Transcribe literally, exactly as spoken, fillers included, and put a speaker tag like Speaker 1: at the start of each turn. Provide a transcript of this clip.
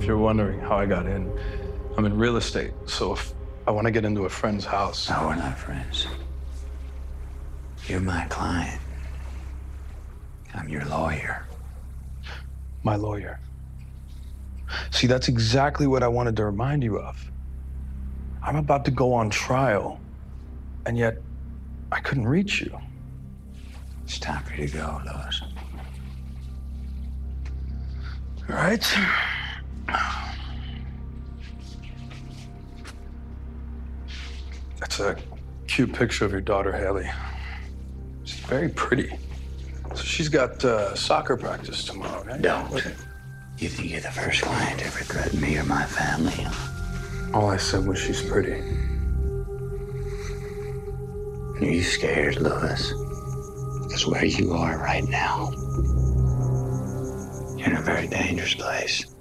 Speaker 1: If you're wondering how I got in, I'm in real estate, so if I want to get into a friend's house...
Speaker 2: No, we're not friends. You're my client. I'm your lawyer.
Speaker 1: My lawyer. See, that's exactly what I wanted to remind you of. I'm about to go on trial, and yet I couldn't reach you.
Speaker 2: It's time for you to go, Louis.
Speaker 1: All right. That's a cute picture of your daughter, Haley. She's very pretty. So she's got uh, soccer practice tomorrow, right?
Speaker 2: Don't. You think you're the first client to ever threaten me or my family?
Speaker 1: All I said was she's pretty.
Speaker 2: Are you scared, Louis? Because where you are right now, you're in a very dangerous place.